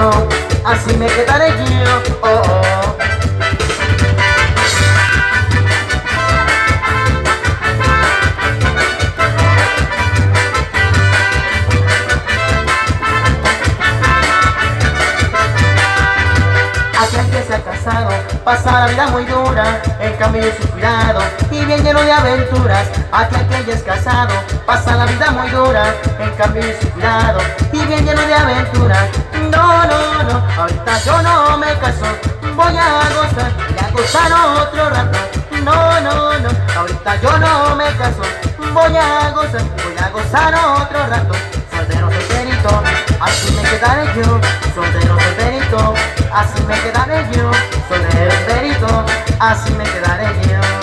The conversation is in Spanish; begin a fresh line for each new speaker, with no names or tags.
solterito, así me quedaré yo. Oh, oh. Aquel que se ha casado pasa la vida muy dura, en cambio yo soy cuidado y bien lleno de aventuras. Aquel que ya es casado pasa la vida muy dura, en cambio yo soy cuidado y bien lleno de aventuras. No, no, no, ahorita yo no me caso, voy a gozar otro rato. No, no, no, ahorita yo no me caso, voy a gozar otro rato. Soltero, solterito, así me quedaré yo. Soltero, solterito, así me quedaré yo. Soltero, solterito, así me quedaré yo.